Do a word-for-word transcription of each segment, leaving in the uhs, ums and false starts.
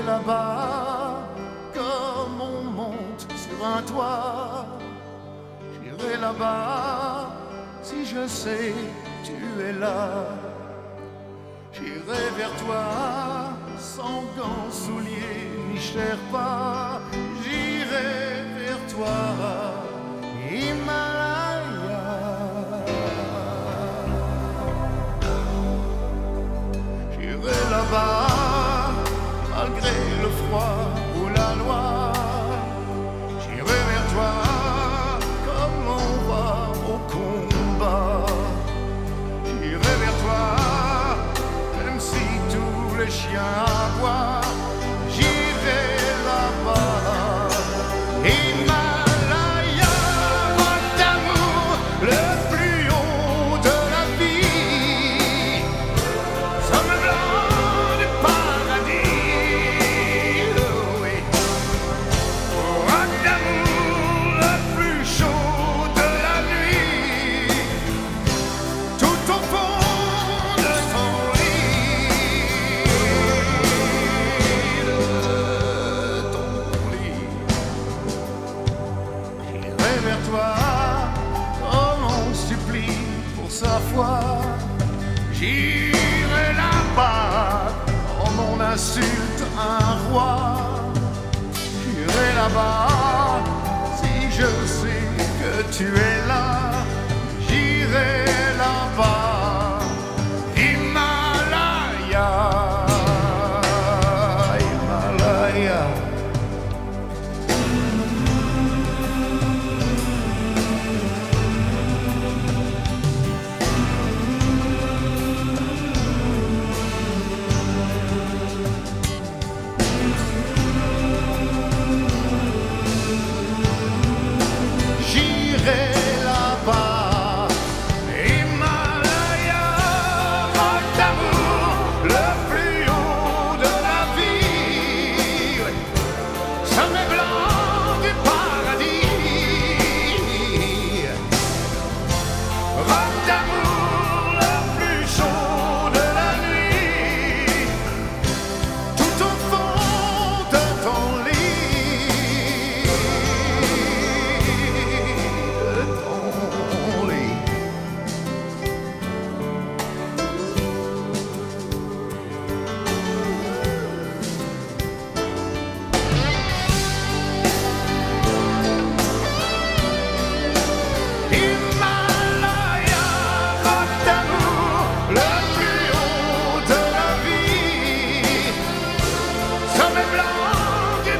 là-bas comme on monte sur un toit. J'irai là-bas si je sais tu es là. J'irai vers toi sans gants, souliers ni sherpa. J'irai vers toi, Himalaya. J'irai là-bas malgré le froid ou la loi. J'irai vers toi comme on va au combat. J'irai vers toi même si tous les chiens aboient. J'irai là-bas, Himalaya, roc d'amour, le plus haut de la vie, sommet blanc du paradis, oui. Roc d'amour, le plus chaud de la nuit, tout au fond de ton lit, de ton lit. J'irai vers toi comme on supplie pour sa foi. J'irai là-bas comme on insulte un roi. J'irai là-bas si je sais que tu es là. J'irai là-bas, Himalaya, Himalaya. J'irai là-bas, Himalaya, roc d'amour, le plus haut de la vie, sommet blanc du paradis, roc d'amour, le plus chaud de la nuit, tout au fond de ton lit, de ton lit. Himalaya, roc d'amour, le plus haut de la vie, sommet blanc du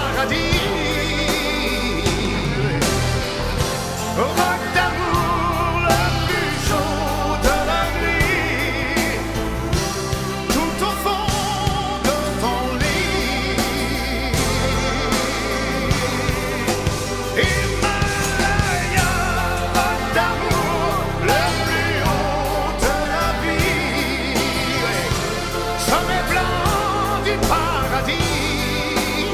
paradis, roc d'amour, le plus chaud de la nuit, tout au fond de ton lit. Himalaya, roc d'amour, le plus haut de la vie, sommet blanc du paradis,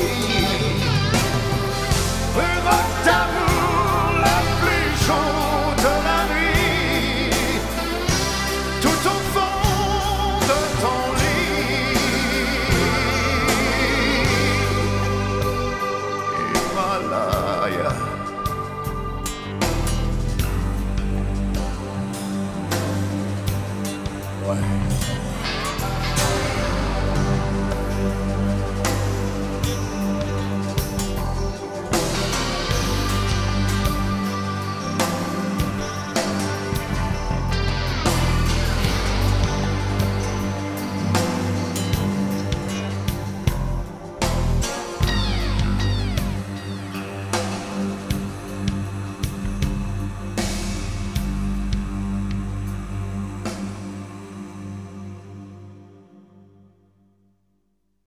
roc d'amour, le plus chaud de la nuit, tout au fond de ton lit, Himalaya. Ouais.